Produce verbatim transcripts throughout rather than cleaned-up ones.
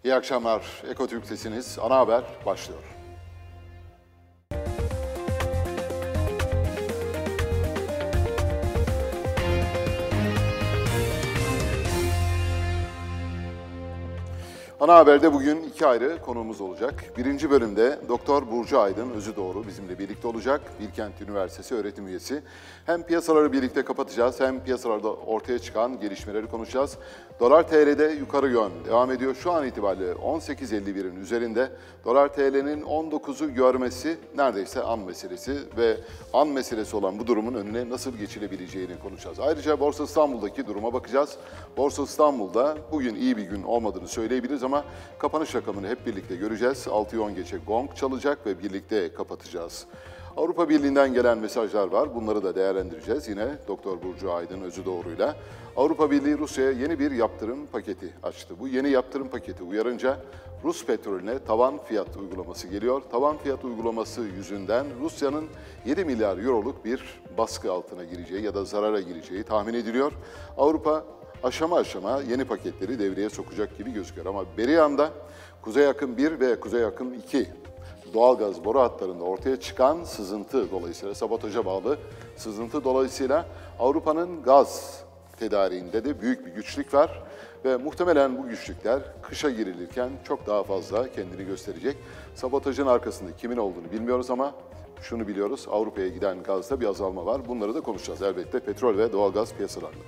İyi akşamlar. Ekotürk'tesiniz. Ana haber başlıyor. Ana Haber'de bugün iki ayrı konuğumuz olacak. Birinci bölümde Doktor Burcu Aydın Özü Doğru bizimle birlikte olacak. Bilkent Üniversitesi öğretim üyesi. Hem piyasaları birlikte kapatacağız hem piyasalarda ortaya çıkan gelişmeleri konuşacağız. Dolar T L'de yukarı yön devam ediyor. Şu an itibariyle on sekiz elli birin üzerinde. Dolar T L'nin on dokuzu görmesi neredeyse an meselesi ve an meselesi olan bu durumun önüne nasıl geçilebileceğini konuşacağız. Ayrıca Borsa İstanbul'daki duruma bakacağız. Borsa İstanbul'da bugün iyi bir gün olmadığını söyleyebiliriz ama kapanış rakamını hep birlikte göreceğiz. altıyı on geçe gong çalacak ve birlikte kapatacağız. Avrupa Birliği'nden gelen mesajlar var. Bunları da değerlendireceğiz. Yine Doktor Burcu Aydın Özü Doğru'yla. Avrupa Birliği Rusya'ya yeni bir yaptırım paketi açtı. Bu yeni yaptırım paketi uyarınca Rus petrolüne tavan fiyat uygulaması geliyor. Tavan fiyat uygulaması yüzünden Rusya'nın yedi milyar euroluk bir baskı altına gireceği ya da zarara gireceği tahmin ediliyor. Avrupa aşama aşama yeni paketleri devreye sokacak gibi gözüküyor. Ama beri yanda Kuzey Akım bir ve Kuzey Akım iki doğalgaz boru hatlarında ortaya çıkan sızıntı dolayısıyla, sabotaja bağlı sızıntı dolayısıyla Avrupa'nın gaz tedariğinde de büyük bir güçlük var. Ve muhtemelen bu güçlükler kışa girilirken çok daha fazla kendini gösterecek. Sabotajın arkasında kimin olduğunu bilmiyoruz ama şunu biliyoruz, Avrupa'ya giden gazda bir azalma var. Bunları da konuşacağız elbette petrol ve doğalgaz piyasalarında.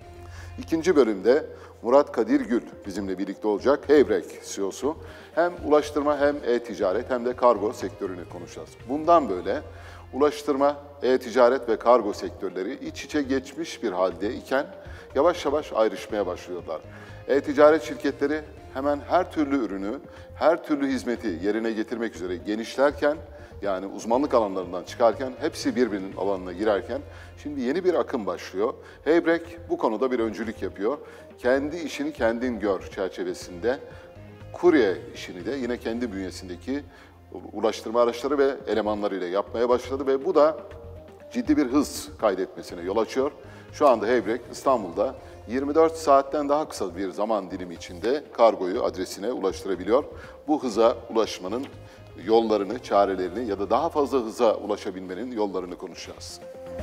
İkinci bölümde Murat Kadir Gül bizimle birlikte olacak. Heybrex C E O'su. Hem ulaştırma hem e-ticaret hem de kargo sektörünü konuşacağız. Bundan böyle ulaştırma, e-ticaret ve kargo sektörleri iç içe geçmiş bir halde iken yavaş yavaş ayrışmaya başlıyorlar. E-ticaret şirketleri hemen her türlü ürünü, her türlü hizmeti yerine getirmek üzere genişlerken, yani uzmanlık alanlarından çıkarken, hepsi birbirinin alanına girerken şimdi yeni bir akım başlıyor. Heybrex bu konuda bir öncülük yapıyor. Kendi işini kendin gör çerçevesinde kurye işini de yine kendi bünyesindeki ulaştırma araçları ve elemanlarıyla yapmaya başladı ve bu da ciddi bir hız kaydetmesine yol açıyor. Şu anda Heybrex İstanbul'da yirmi dört saatten daha kısa bir zaman dilimi içinde kargoyu adresine ulaştırabiliyor. Bu hıza ulaşmanın yollarını, çarelerini ya da daha fazla hıza ulaşabilmenin yollarını konuşacağız.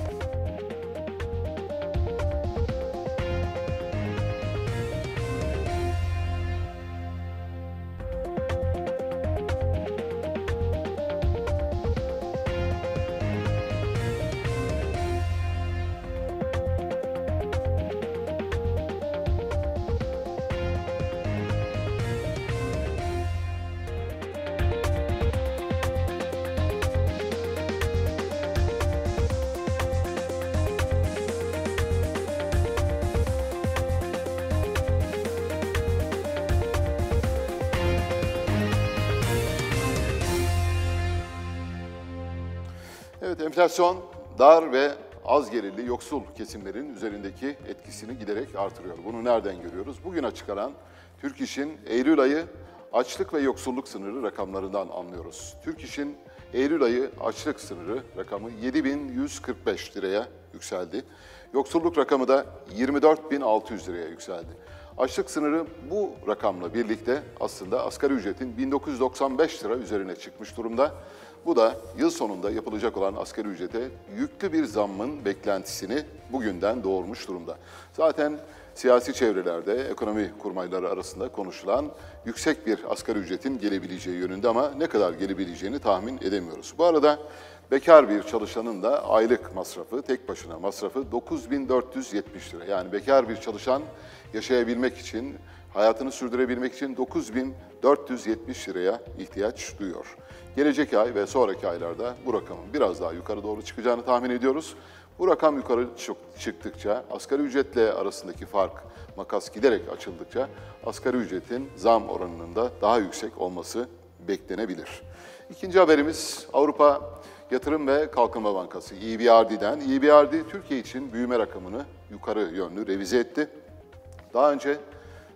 Evet, enflasyon dar ve az gelirli yoksul kesimlerin üzerindeki etkisini giderek artırıyor. Bunu nereden görüyoruz? Bugün açıklanan Türk İş'in Eylül ayı açlık ve yoksulluk sınırı rakamlarından anlıyoruz. Türk İş'in Eylül ayı açlık sınırı rakamı yedi bin yüz kırk beş liraya yükseldi. Yoksulluk rakamı da yirmi dört bin altı yüz liraya yükseldi. Açlık sınırı bu rakamla birlikte aslında asgari ücretin bin dokuz yüz doksan beş lira üzerine çıkmış durumda. Bu da yıl sonunda yapılacak olan asgari ücrete yüklü bir zammın beklentisini bugünden doğurmuş durumda. Zaten siyasi çevrelerde, ekonomi kurmayları arasında konuşulan yüksek bir asgari ücretin gelebileceği yönünde ama ne kadar gelebileceğini tahmin edemiyoruz. Bu arada bekar bir çalışanın da aylık masrafı, tek başına masrafı dokuz bin dört yüz yetmiş lira. Yani bekar bir çalışan yaşayabilmek için, hayatını sürdürebilmek için dokuz bin dört yüz yetmiş liraya ihtiyaç duyuyor. Gelecek ay ve sonraki aylarda bu rakamın biraz daha yukarı doğru çıkacağını tahmin ediyoruz. Bu rakam yukarı çıktıkça, asgari ücretle arasındaki fark, makas giderek açıldıkça asgari ücretin zam oranının da daha yüksek olması beklenebilir. İkinci haberimiz Avrupa Yatırım ve Kalkınma Bankası E B R D'den. E B R D Türkiye için büyüme rakamını yukarı yönlü revize etti. Daha önce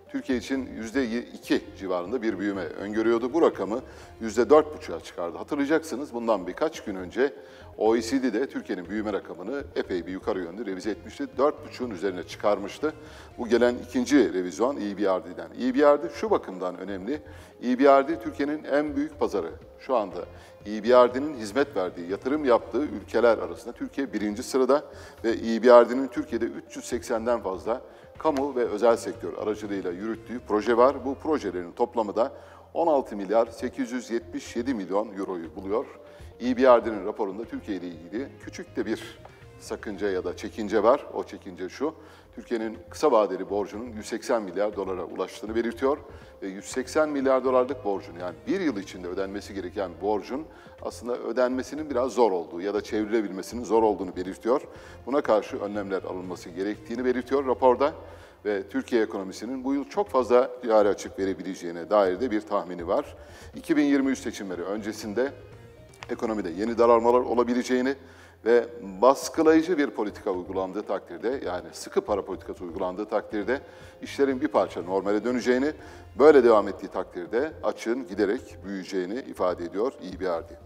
Türkiye için yüzde iki civarında bir büyüme öngörüyordu. Bu rakamı yüzde dört buçuğa çıkardı. Hatırlayacaksınız bundan birkaç gün önce O E C D'de Türkiye'nin büyüme rakamını epey bir yukarı yönlü revize etmişti. dört buçuğun üzerine çıkarmıştı. Bu gelen ikinci revizyon E B R D'den. E B R D şu bakımdan önemli. E B R D Türkiye'nin en büyük pazarı. Şu anda E B R D'nin hizmet verdiği, yatırım yaptığı ülkeler arasında Türkiye birinci sırada ve E B R D'nin Türkiye'de üç yüz seksenden fazla kamu ve özel sektör aracılığıyla yürüttüğü proje var. Bu projelerin toplamı da on altı milyar sekiz yüz yetmiş yedi milyon euroyu buluyor. E B R D'nin raporunda Türkiye ile ilgili küçük de bir sakınca ya da çekince var. O çekince şu, Türkiye'nin kısa vadeli borcunun yüz seksen milyar dolara ulaştığını belirtiyor. Ve yüz seksen milyar dolarlık borcun, yani bir yıl içinde ödenmesi gereken borcun aslında ödenmesinin biraz zor olduğu ya da çevrilebilmesinin zor olduğunu belirtiyor. Buna karşı önlemler alınması gerektiğini belirtiyor raporda. Ve Türkiye ekonomisinin bu yıl çok fazla cari açık verebileceğine dair de bir tahmini var. iki bin yirmi üç seçimleri öncesinde ekonomide yeni daralmalar olabileceğini ve baskılayıcı bir politika uygulandığı takdirde, yani sıkı para politikası uygulandığı takdirde işlerin bir parça normale döneceğini, böyle devam ettiği takdirde açığın giderek büyüyeceğini ifade ediyor E B R D.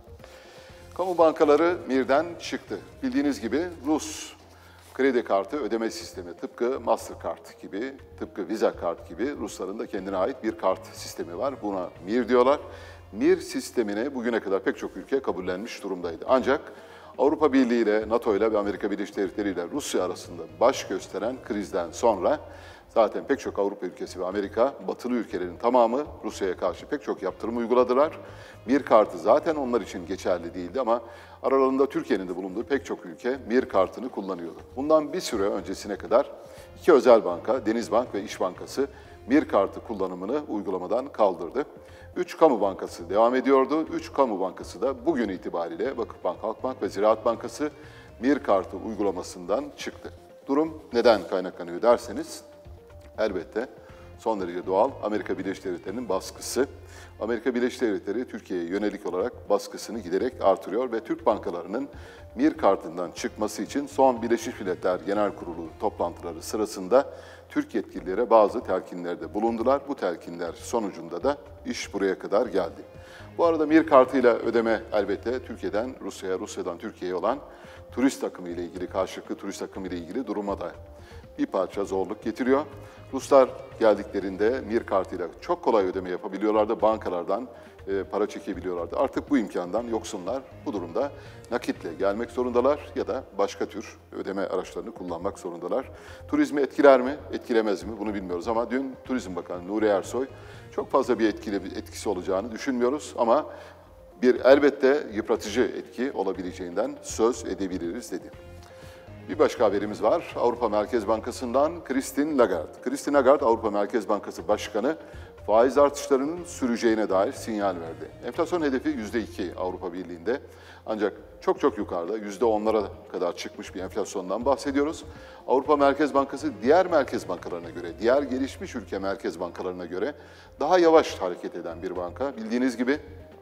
Kamu bankaları M İ R'den çıktı. Bildiğiniz gibi Rus kredi kartı ödeme sistemi, tıpkı Mastercard gibi, tıpkı Visa kart gibi Rusların da kendine ait bir kart sistemi var. Buna M İ R diyorlar. M İ R sistemine bugüne kadar pek çok ülke kabullenmiş durumdaydı. Ancak Avrupa Birliği ile, NATO ile ve Amerika Birleşik Devletleri ile Rusya arasında baş gösteren krizden sonra zaten pek çok Avrupa ülkesi ve Amerika, batılı ülkelerin tamamı Rusya'ya karşı pek çok yaptırım uyguladılar. M İ R kartı zaten onlar için geçerli değildi ama aralarında Türkiye'nin de bulunduğu pek çok ülke M İ R kartını kullanıyordu. Bundan bir süre öncesine kadar iki özel banka, Denizbank ve İş Bankası M İ R kartı kullanımını uygulamadan kaldırdı. Üç kamu bankası devam ediyordu. Üç kamu bankası da bugün itibariyle Vakıfbank, Halkbank ve Ziraat Bankası M İ R kartı uygulamasından çıktı. Durum neden kaynaklanıyor derseniz, elbette son derece doğal Amerika Birleşik Devletleri'nin baskısı. Amerika Birleşik Devletleri Türkiye'ye yönelik olarak baskısını giderek artırıyor ve Türk bankalarının M İ R kartından çıkması için son Birleşmiş Milletler Genel Kurulu toplantıları sırasında Türk yetkililere bazı telkinlerde bulundular. Bu telkinler sonucunda da iş buraya kadar geldi. Bu arada M İ R kartıyla ödeme elbette Türkiye'den Rusya'ya, Rusya'dan Türkiye'ye olan turist akımı ile ilgili, karşılıklı turist akımı ile ilgili duruma da bir parça zorluk getiriyor. Ruslar geldiklerinde M İ R kartıyla çok kolay ödeme yapabiliyorlardı, bankalardan e, para çekebiliyorlardı. Artık bu imkandan yoksunlar. Bu durumda nakitle gelmek zorundalar ya da başka tür ödeme araçlarını kullanmak zorundalar. Turizmi etkiler mi, etkilemez mi bunu bilmiyoruz ama dün Turizm Bakanı Nuri Ersoy çok fazla bir etkili, etkisi olacağını düşünmüyoruz ama bir elbette yıpratıcı etki olabileceğinden söz edebiliriz dedi. Bir başka haberimiz var. Avrupa Merkez Bankası'ndan Christine Lagarde. Christine Lagarde, Avrupa Merkez Bankası Başkanı, faiz artışlarının süreceğine dair sinyal verdi. Enflasyon hedefi yüzde iki Avrupa Birliği'nde. Ancak çok çok yukarıda, yüzde onlara kadar çıkmış bir enflasyondan bahsediyoruz. Avrupa Merkez Bankası diğer merkez bankalarına göre, diğer gelişmiş ülke merkez bankalarına göre daha yavaş hareket eden bir banka. Bildiğiniz gibi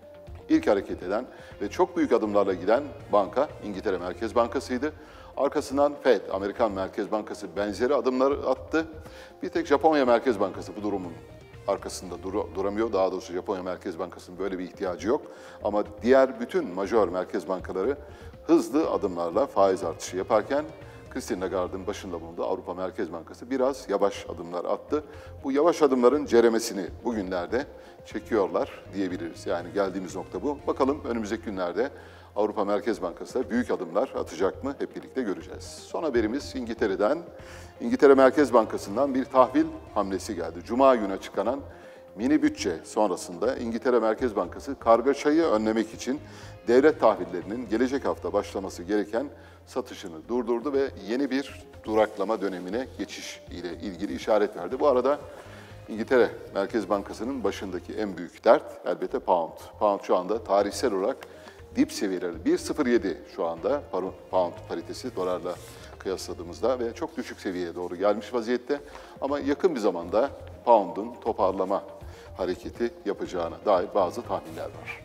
ilk hareket eden ve çok büyük adımlarla giden banka İngiltere Merkez Bankası'ydı. Arkasından Fed, Amerikan Merkez Bankası benzeri adımlar attı. Bir tek Japonya Merkez Bankası bu durumun arkasında dur- duramıyor. Daha doğrusu Japonya Merkez Bankası'nın böyle bir ihtiyacı yok. Ama diğer bütün majör merkez bankaları hızlı adımlarla faiz artışı yaparken Christine Lagarde'ın başında bulunduğu Avrupa Merkez Bankası biraz yavaş adımlar attı. Bu yavaş adımların ceremesini bugünlerde çekiyorlar diyebiliriz. Yani geldiğimiz nokta bu. Bakalım önümüzdeki günlerde Avrupa Merkez Bankası da büyük adımlar atacak mı hep birlikte göreceğiz. Son haberimiz İngiltere'den. İngiltere Merkez Bankası'ndan bir tahvil hamlesi geldi. Cuma günü açıklanan mini bütçe sonrasında İngiltere Merkez Bankası kargaşayı önlemek için devlet tahvillerinin gelecek hafta başlaması gereken satışını durdurdu ve yeni bir duraklama dönemine geçiş ile ilgili işaret verdi. Bu arada İngiltere Merkez Bankası'nın başındaki en büyük dert elbette pound. Pound şu anda tarihsel olarak dip seviyelerde bir nokta sıfır yedi şu anda pound paritesi dolarla kıyasladığımızda ve çok düşük seviyeye doğru gelmiş vaziyette. Ama yakın bir zamanda pound'un toparlama hareketi yapacağına dair bazı tahminler var.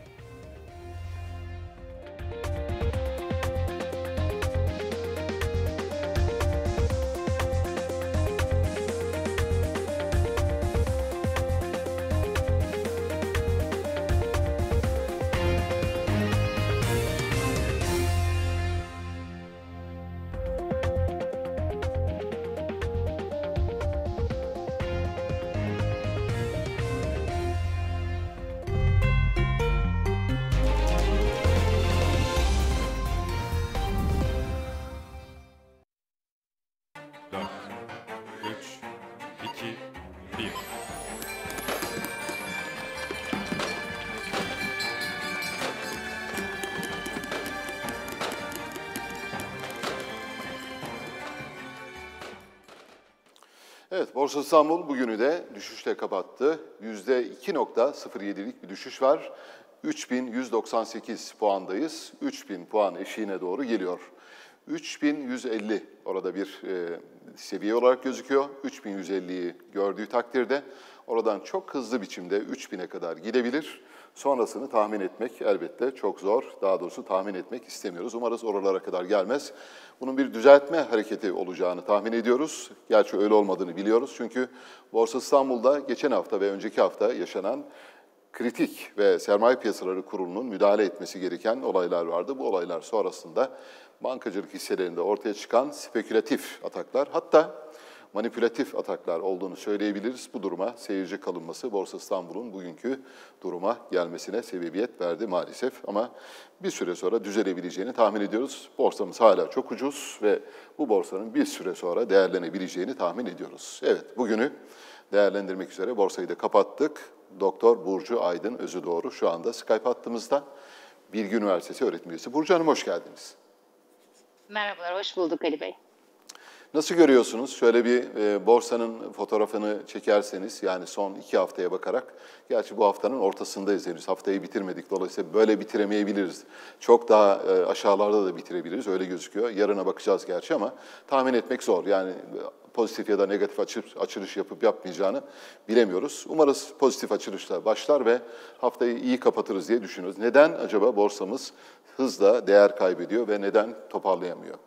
Evet, Borsa İstanbul bugünü de düşüşle kapattı. yüzde iki virgül sıfır yedilik bir düşüş var. üç bin yüz doksan sekiz puandayız. üç bin puan eşiğine doğru geliyor. üç bin yüz elli orada bir e, seviye olarak gözüküyor. üç bin yüz elliyi gördüğü takdirde oradan çok hızlı biçimde üç bine kadar gidebilir. Sonrasını tahmin etmek elbette çok zor. Daha doğrusu tahmin etmek istemiyoruz. Umarız oralara kadar gelmez. Bunun bir düzeltme hareketi olacağını tahmin ediyoruz. Gerçi öyle olmadığını biliyoruz. Çünkü Borsa İstanbul'da geçen hafta ve önceki hafta yaşanan kritik ve sermaye piyasaları kurulunun müdahale etmesi gereken olaylar vardı. Bu olaylar sonrasında bankacılık hisselerinde ortaya çıkan spekülatif ataklar, hatta manipülatif ataklar olduğunu söyleyebiliriz. Bu duruma seyirci kalınması Borsa İstanbul'un bugünkü duruma gelmesine sebebiyet verdi maalesef. Ama bir süre sonra düzelebileceğini tahmin ediyoruz. Borsamız hala çok ucuz ve bu borsanın bir süre sonra değerlenebileceğini tahmin ediyoruz. Evet, bugünü değerlendirmek üzere borsayı da kapattık. Doktor Burcu Aydın Özüdoğru şu anda Skype hattımızda. Bilgi Üniversitesi öğretim üyesi. Burcu Hanım hoş geldiniz. Merhabalar, hoş bulduk Ali Bey. Nasıl görüyorsunuz? Şöyle bir e, borsanın fotoğrafını çekerseniz, yani son iki haftaya bakarak, gerçi bu haftanın ortasındayız henüz, haftayı bitirmedik. Dolayısıyla böyle bitiremeyebiliriz. Çok daha e, aşağılarda da bitirebiliriz, öyle gözüküyor. Yarına bakacağız gerçi ama tahmin etmek zor. Yani pozitif ya da negatif açılış, açılış yapıp yapmayacağını bilemiyoruz. Umarız pozitif açılışla başlar ve haftayı iyi kapatırız diye düşünüyoruz. Neden acaba borsamız hızla değer kaybediyor ve neden toparlayamıyor?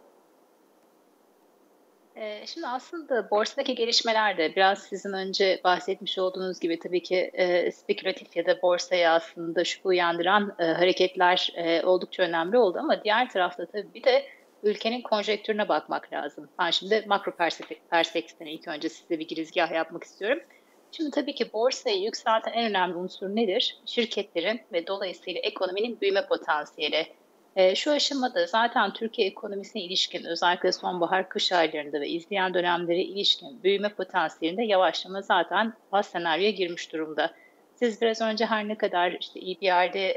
Şimdi aslında borsadaki gelişmeler de biraz sizin önce bahsetmiş olduğunuz gibi tabii ki e, spekülatif ya da borsaya aslında şüphe uyandıran e, hareketler e, oldukça önemli oldu. Ama diğer tarafta tabii bir de ülkenin konjektürüne bakmak lazım. Ben şimdi makro perspektiften ilk önce size bir girizgah yapmak istiyorum. Şimdi tabii ki borsayı yükselten en önemli unsur nedir? Şirketlerin ve dolayısıyla ekonominin büyüme potansiyeli. E, şu aşamada zaten Türkiye ekonomisine ilişkin özellikle sonbahar kış aylarında ve izleyen dönemlere ilişkin büyüme potansiyelinde yavaşlama zaten baz senaryoya girmiş durumda. Siz biraz önce her ne kadar işte E B R'de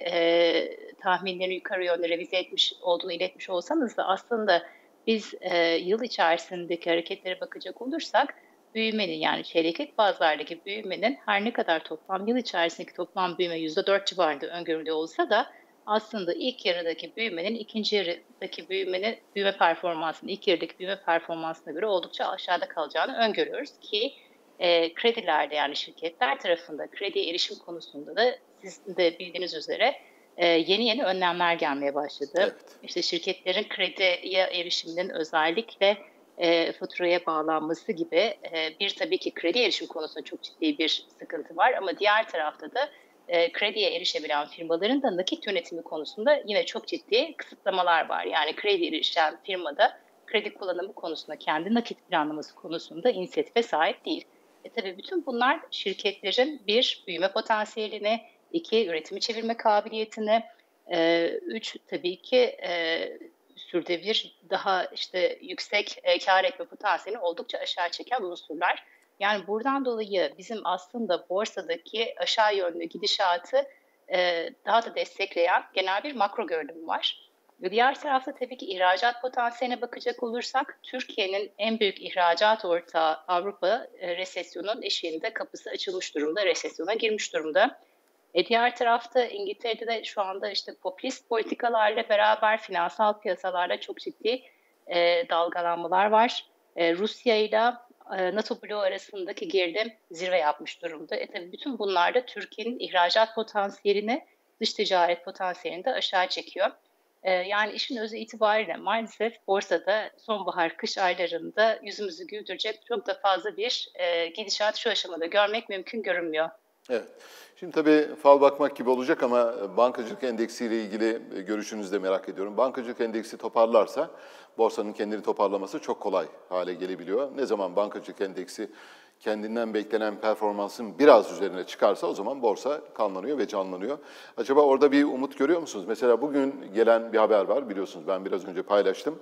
e, tahminlerini yukarı yönde revize etmiş olduğunu iletmiş olsanız da aslında biz e, yıl içerisindeki hareketlere bakacak olursak büyümenin, yani çeyreklik bazlardaki büyümenin her ne kadar toplam yıl içerisindeki toplam büyüme yüzde dört civarında öngörülü olsa da aslında ilk yarıdaki büyümenin ikinci yarıdaki büyümenin büyüme performansının ilk yarıdaki büyüme performansına göre oldukça aşağıda kalacağını öngörüyoruz ki e, kredilerde, yani şirketler tarafında krediye erişim konusunda da sizin de bildiğiniz üzere e, yeni yeni önlemler gelmeye başladı. Evet. İşte şirketlerin krediye erişiminin özellikle e, faturaya bağlanması gibi e, bir tabii ki kredi erişim konusunda çok ciddi bir sıkıntı var ama diğer tarafta da E, krediye erişebilen firmaların da nakit yönetimi konusunda yine çok ciddi kısıtlamalar var. Yani kredi erişen firmada kredi kullanımı konusunda, kendi nakit planlaması konusunda inisiyatife sahip değil. E tabii bütün bunlar şirketlerin bir, büyüme potansiyelini, iki, üretimi çevirme kabiliyetini, e, üç, tabii ki e, sürdürülebilir daha işte yüksek e, kar etme potansiyelini oldukça aşağı çeken unsurlar. Yani buradan dolayı bizim aslında borsadaki aşağı yönlü gidişatı e, daha da destekleyen genel bir makro görünüm var. Ve diğer tarafta tabii ki ihracat potansiyeline bakacak olursak Türkiye'nin en büyük ihracat ortağı Avrupa e, resesyonun eşiğinde, kapısı açılmış durumda, resesyona girmiş durumda. E diğer tarafta İngiltere'de de şu anda işte popülist politikalarla beraber finansal piyasalarda çok ciddi e, dalgalanmalar var. E, Rusya ile NATO bloğu arasındaki gerilim zirve yapmış durumda. E tabii bütün bunlar da Türkiye'nin ihracat potansiyelini, dış ticaret potansiyelini de aşağı çekiyor. E, yani işin özü itibariyle maalesef borsada sonbahar, kış aylarında yüzümüzü güldürecek çok da fazla bir e, gidişat şu aşamada görmek mümkün görünmüyor. Evet. Şimdi tabii fal bakmak gibi olacak ama bankacılık endeksiyle ilgili görüşünüzü de merak ediyorum. Bankacılık endeksi toparlarsa borsanın kendini toparlaması çok kolay hale gelebiliyor. Ne zaman bankacılık endeksi kendinden beklenen performansın biraz üzerine çıkarsa o zaman borsa kanlanıyor ve canlanıyor. Acaba orada bir umut görüyor musunuz? Mesela bugün gelen bir haber var, biliyorsunuz ben biraz önce paylaştım.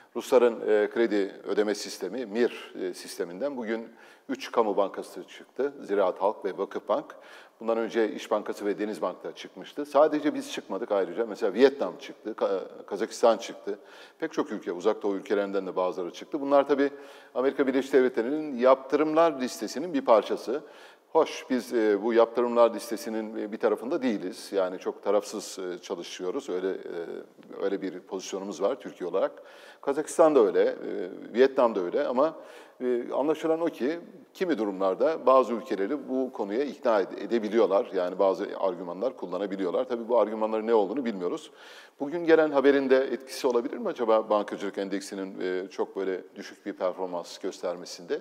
Rusların e, kredi ödeme sistemi MIR e, sisteminden bugün üç kamu bankası çıktı. Ziraat Halk ve Vakıfbank. Bundan önce İş Bankası ve Denizbank da çıkmıştı. Sadece biz çıkmadık ayrıca. Mesela Vietnam çıktı, Ka- Kazakistan çıktı. Pek çok ülke, uzak doğu ülkelerinden de bazıları çıktı. Bunlar tabii Amerika Birleşik Devletleri'nin yaptırımlar listesinin bir parçası. Hoş, biz e, bu yaptırımlar listesinin e, bir tarafında değiliz. Yani çok tarafsız e, çalışıyoruz. Öyle e, öyle bir pozisyonumuz var Türkiye olarak. Kazakistan da öyle, e, Vietnam da öyle ama e, anlaşılan o ki kimi durumlarda bazı ülkeleri bu konuya ikna ede- edebiliyorlar. Yani bazı argümanlar kullanabiliyorlar. Tabii bu argümanların ne olduğunu bilmiyoruz. Bugün gelen haberin de etkisi olabilir mi acaba bankacılık endeksinin e, çok böyle düşük bir performans göstermesinde?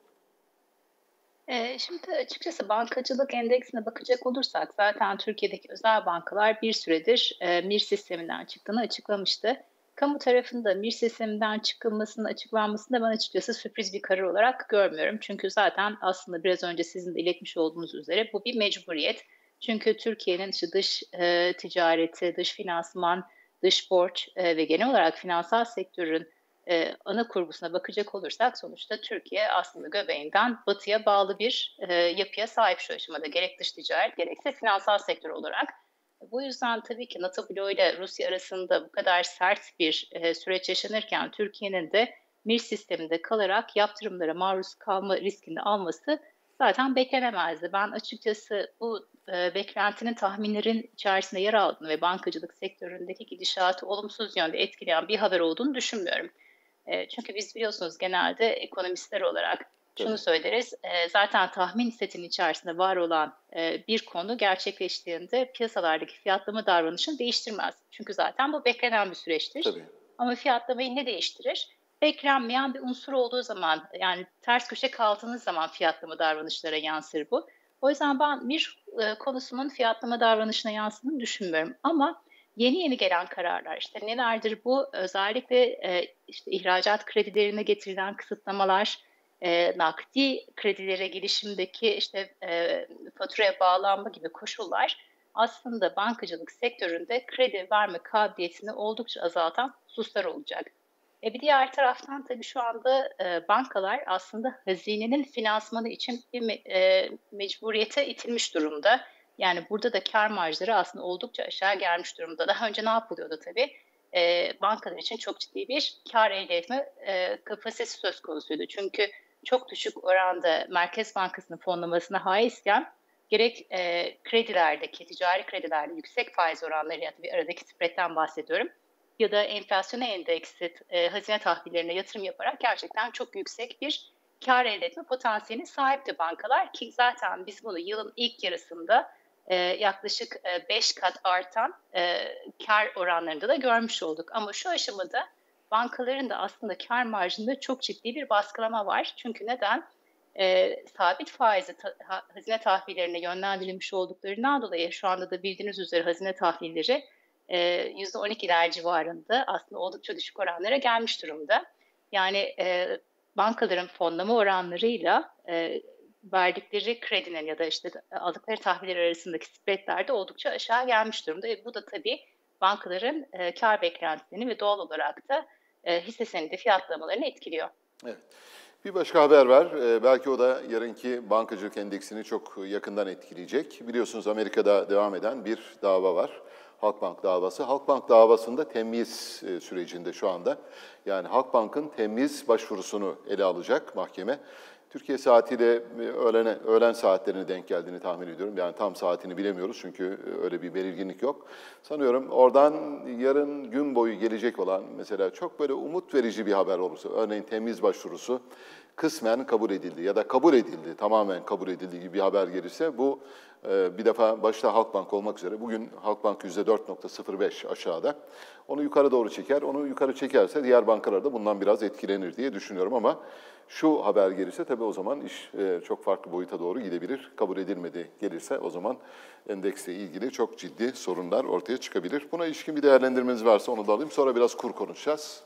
Ee, Şimdi açıkçası bankacılık endeksine bakacak olursak zaten Türkiye'deki özel bankalar bir süredir e, MIR sisteminden çıktığını açıklamıştı. Kamu tarafında MIR sisteminden çıkılmasının açıklanmasını da ben açıkçası sürpriz bir karar olarak görmüyorum. Çünkü zaten aslında biraz önce sizin de iletmiş olduğunuz üzere bu bir mecburiyet. Çünkü Türkiye'nin işte dış e, ticareti, dış finansman, dış borç e, ve genel olarak finansal sektörün e, ana kurgusuna bakacak olursak sonuçta Türkiye aslında göbeğinden batıya bağlı bir e, yapıya sahip şu aşamada gerek dış ticaret gerekse finansal sektör olarak. Bu yüzden tabii ki NATO bloğu ile Rusya arasında bu kadar sert bir e, süreç yaşanırken Türkiye'nin de MIR sisteminde kalarak yaptırımlara maruz kalma riskini alması zaten beklenemezdi. Ben açıkçası bu e, beklentinin tahminlerin içerisinde yer aldığını ve bankacılık sektöründeki gidişatı olumsuz yönde etkileyen bir haber olduğunu düşünmüyorum. E, çünkü biz biliyorsunuz genelde ekonomistler olarak şunu Tabii. söyleriz, e, zaten tahmin setinin içerisinde var olan e, bir konu gerçekleştiğinde piyasalardaki fiyatlama davranışını değiştirmez. Çünkü zaten bu beklenen bir süreçtir. Tabii. Ama fiyatlamayı ne değiştirir? Beklenmeyen bir unsur olduğu zaman, yani ters köşe kaldığınız zaman fiyatlama davranışlara yansır bu. O yüzden ben bir e, konusunun fiyatlama davranışına yansıdığını düşünmüyorum. Ama yeni yeni gelen kararlar işte nelerdir bu? Özellikle e, işte ihracat kredilerine getirilen kısıtlamalar, e, nakdi kredilere gelişimdeki işte e, faturaya bağlanma gibi koşullar aslında bankacılık sektöründe kredi verme kabiliyetini oldukça azaltan hususlar olacak. E bir diğer taraftan tabii şu anda e, bankalar aslında hazinenin finansmanı için bir me- e, mecburiyete itilmiş durumda. Yani burada da kar marjları aslında oldukça aşağı gelmiş durumda. Daha önce ne yapılıyordu tabii? E, bankalar için çok ciddi bir kar elde etme e, kapasitesi söz konusuydu. Çünkü çok düşük oranda Merkez Bankası'nın fonlamasına haizken gerek e, kredilerdeki, ticari kredilerde yüksek faiz oranları ya da bir aradaki spreadten bahsediyorum ya da enflasyona endeksli e, hazine tahvillerine yatırım yaparak gerçekten çok yüksek bir kar elde etme potansiyeline sahipti bankalar ki zaten biz bunu yılın ilk yarısında e, yaklaşık e, beş kat artan e, kar oranlarında da görmüş olduk. Ama şu aşamada bankaların da aslında kar marjında çok ciddi bir baskılama var. Çünkü neden? E, sabit faizli ta, ha, hazine tahvillerine yönlendirilmiş olduklarından dolayı şu anda da bildiğiniz üzere hazine tahvilleri e, yüzde on ikiler civarında aslında oldukça düşük oranlara gelmiş durumda. Yani e, bankaların fonlama oranlarıyla e, verdikleri kredinin ya da işte aldıkları tahviller arasındaki spreadler de oldukça aşağı gelmiş durumda. E, bu da tabii bankaların e, kar beklentilerini ve doğal olarak da e, hisse senedi fiyatlamalarını etkiliyor. Evet. Bir başka haber var. Ee, belki o da yarınki bankacılık endeksini çok yakından etkileyecek. Biliyorsunuz Amerika'da devam eden bir dava var. Halkbank davası. Halkbank davasında temyiz e, sürecinde şu anda. Yani Halkbank'ın temyiz başvurusunu ele alacak mahkeme. Türkiye saatiyle e, öğlene, öğlen saatlerine denk geldiğini tahmin ediyorum. Yani tam saatini bilemiyoruz çünkü e, öyle bir belirginlik yok. Sanıyorum oradan yarın gün boyu gelecek olan mesela çok böyle umut verici bir haber olursa, örneğin temiz başvurusu kısmen kabul edildi ya da kabul edildi, tamamen kabul edildi gibi bir haber gelirse bu e, bir defa başta Halkbank olmak üzere bugün Halkbank yüzde dört virgül sıfır beş aşağıda. Onu yukarı doğru çeker, onu yukarı çekerse diğer bankalar da bundan biraz etkilenir diye düşünüyorum ama şu haber gelirse tabii o zaman iş e, çok farklı boyuta doğru gidebilir. Kabul edilmedi gelirse o zaman endeksle ilgili çok ciddi sorunlar ortaya çıkabilir. Buna ilişkin bir değerlendirmeniz varsa onu da alayım. Sonra biraz kur konuşacağız.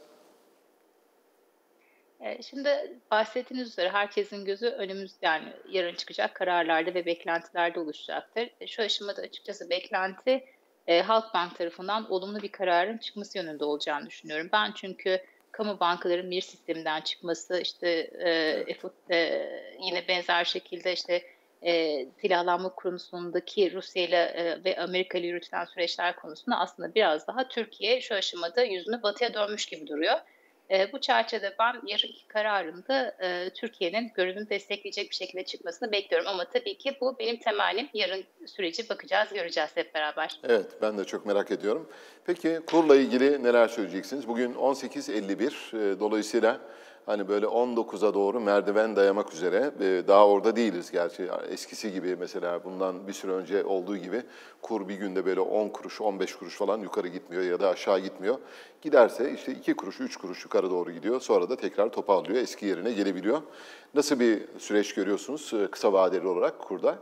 E, Şimdi bahsettiğiniz üzere herkesin gözü önümüz yani yarın çıkacak kararlarda ve beklentilerde oluşacaktır. E, Şu aşamada açıkçası beklenti e, Halkbank tarafından olumlu bir kararın çıkması yönünde olacağını düşünüyorum. Ben çünkü kamu bankaların M I R sisteminden çıkması, işte e, Evet. EFOT, e, yine benzer şekilde işte e, silahlanma konusundaki Rusya ile e, ve Amerika ile yürütülen süreçler konusunda aslında biraz daha Türkiye şu aşamada yüzünü batıya dönmüş gibi duruyor. E, bu çerçevede ben yarınki kararında e, Türkiye'nin görevini destekleyecek bir şekilde çıkmasını bekliyorum. Ama tabii ki bu benim temennim. Yarın süreci bakacağız, göreceğiz hep beraber. Evet, ben de çok merak ediyorum. Peki kurla ilgili neler söyleyeceksiniz? Bugün on sekiz elli bir, e, dolayısıyla hani böyle on dokuza doğru merdiven dayamak üzere. E, daha orada değiliz gerçi. Eskisi gibi mesela bundan bir süre önce olduğu gibi kur bir günde böyle on kuruş, on beş kuruş falan yukarı gitmiyor ya da aşağı gitmiyor. Giderse işte iki kuruş, üç kuruş yukarı doğru gidiyor. Sonra da tekrar toparlıyor, eski yerine gelebiliyor. Nasıl bir süreç görüyorsunuz e, kısa vadeli olarak kurda?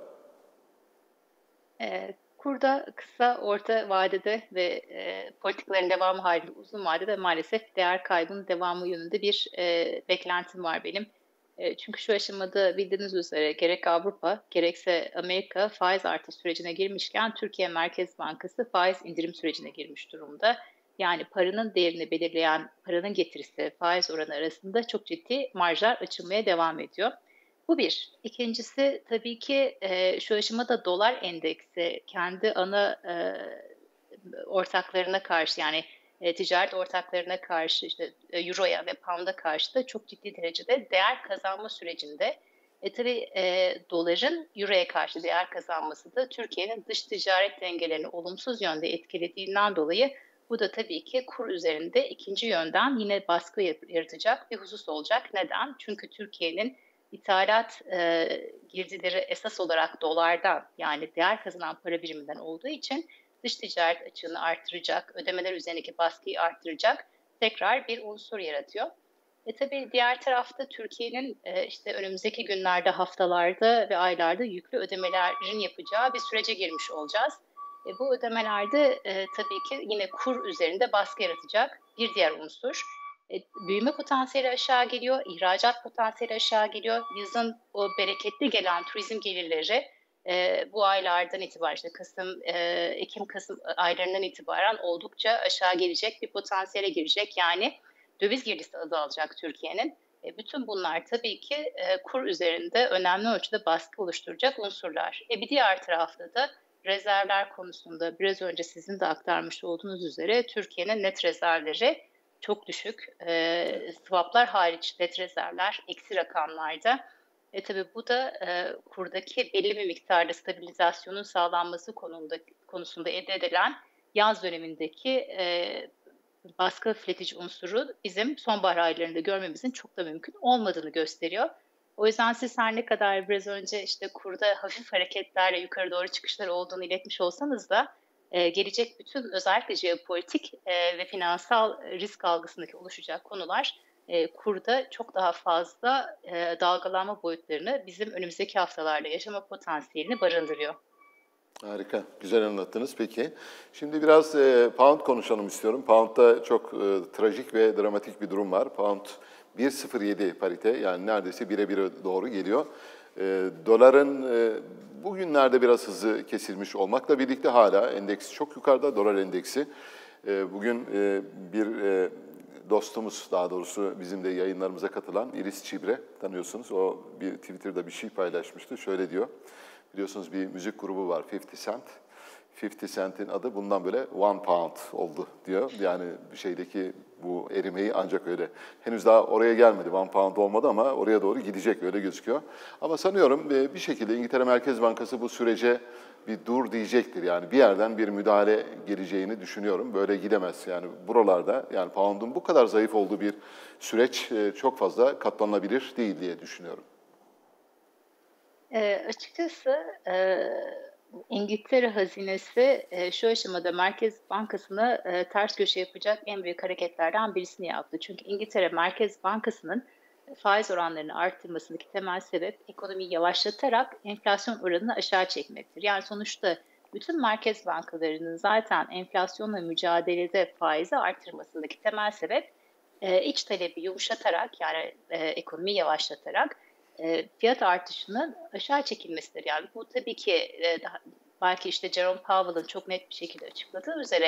Eee, kurda kısa, orta vadede ve eee, politikaların devamı halinde uzun vadede maalesef değer kaybının devamı yönünde bir eee, beklentim var benim. Eee, çünkü şu aşamada bildiğiniz üzere gerek Avrupa gerekse Amerika faiz artış sürecine girmişken Türkiye Merkez Bankası faiz indirim sürecine girmiş durumda. Yani paranın değerini belirleyen paranın getirisi faiz oranı arasında çok ciddi marjlar açılmaya devam ediyor. Bu bir. İkincisi tabii ki, eee, şu aşamada dolar endeksi kendi ana, eee, ortaklarına karşı yani, eee, ticaret ortaklarına karşı, işte, eee, euroya ve pound'a karşı da çok ciddi derecede değer kazanma sürecinde. E, tabii, eee, doların euroya karşı değer kazanması da Türkiye'nin dış ticaret dengelerini olumsuz yönde etkilediğinden dolayı bu da tabii ki kur üzerinde ikinci yönden yine baskı yap yaratacak bir husus olacak. Neden? Çünkü Türkiye'nin İthalat, eee, girdileri esas olarak dolardan, yani değer kazanan para biriminden olduğu için dış ticaret açığını artıracak, ödemeler üzerindeki baskıyı arttıracak tekrar bir unsur yaratıyor. E, tabii diğer tarafta Türkiye'nin, eee, işte, önümüzdeki günlerde, haftalarda ve aylarda yüklü ödemelerin yapacağı bir sürece girmiş olacağız. E, bu ödemelerde, eee, tabii ki yine kur üzerinde baskı yaratacak bir diğer unsur. E, büyüme potansiyeli aşağı geliyor, ihracat potansiyeli aşağı geliyor. Yazın o bereketli gelen turizm gelirleri eee, bu aylardan itibaren işte Kasım, eee, Ekim, Kasım aylarından itibaren oldukça aşağı gelecek bir potansiyele girecek. Yani döviz girdisi azalacak Türkiye'nin. E, bütün bunlar tabii ki e, kur üzerinde önemli ölçüde baskı oluşturacak unsurlar. E, bir diğer tarafta da rezervler konusunda biraz önce sizin de aktarmış olduğunuz üzere Türkiye'nin net rezervleri çok düşük. Eee, swap'lar hariç net rezervler eksi rakamlarda. E, tabii bu da, eee, kurdaki belli bir miktarda stabilizasyonun sağlanması konumda konusunda elde edilen yaz dönemindeki, eee, baskı hafifletici unsuru bizim sonbahar aylarında görmemizin çok da mümkün olmadığını gösteriyor. O yüzden siz her ne kadar biraz önce, işte, kurda hafif hareketlerle yukarı doğru çıkışlar olduğunu iletmiş olsanız da, eee, gelecek bütün özellikle jeopolitik, eee, ve finansal risk algısındaki oluşacak konular, eee, kurda çok daha fazla, eee, dalgalanma boyutlarını bizim önümüzdeki haftalarda yaşama potansiyelini barındırıyor. Harika, güzel anlattınız. Peki, şimdi biraz e, pound konuşalım istiyorum. Pound'da çok e, trajik ve dramatik bir durum var. Pound bir nokta sıfır yedi parite, yani neredeyse bire bire doğru geliyor. E, doların e, bugünlerde biraz hızı kesilmiş olmakla birlikte hala endeksi çok yukarıda, dolar endeksi. E, bugün e, bir e, dostumuz, daha doğrusu bizim de yayınlarımıza katılan Iris Çibre, tanıyorsunuz. O bir Twitter'da bir şey paylaşmıştı. Şöyle diyor. Biliyorsunuz bir müzik grubu var, fifty Cent. fifty Cent'in adı bundan böyle one pound oldu diyor. Yani bir şeydeki bu erimeyi ancak öyle. Henüz daha oraya gelmedi, one pound olmadı ama oraya doğru gidecek, öyle gözüküyor. Ama sanıyorum bir şekilde İngiltere Merkez Bankası bu sürece bir dur diyecektir. Yani bir yerden bir müdahale geleceğini düşünüyorum. Böyle gidemez. Yani buralarda, yani pound'un bu kadar zayıf olduğu bir süreç çok fazla katlanılabilir değil diye düşünüyorum. Eee, açıkçası, eee, İngiltere hazinesi, eee, şu aşamada Merkez Bankası'na, eee, ters köşe yapacak en büyük hareketlerden birisini yaptı. Çünkü İngiltere Merkez Bankası'nın faiz oranlarını arttırmasındaki temel sebep ekonomiyi yavaşlatarak enflasyon oranını aşağı çekmektir. Yani sonuçta bütün merkez bankalarının zaten enflasyonla mücadelede faizi artırmasındaki temel sebep, eee, iç talebi yumuşatarak yani, eee, ekonomiyi yavaşlatarak Eee, fiyat artışının aşağı çekilmesidir. Yani bu tabii ki, eee, daha belki işte Jerome Powell'ın çok net bir şekilde açıkladığı üzere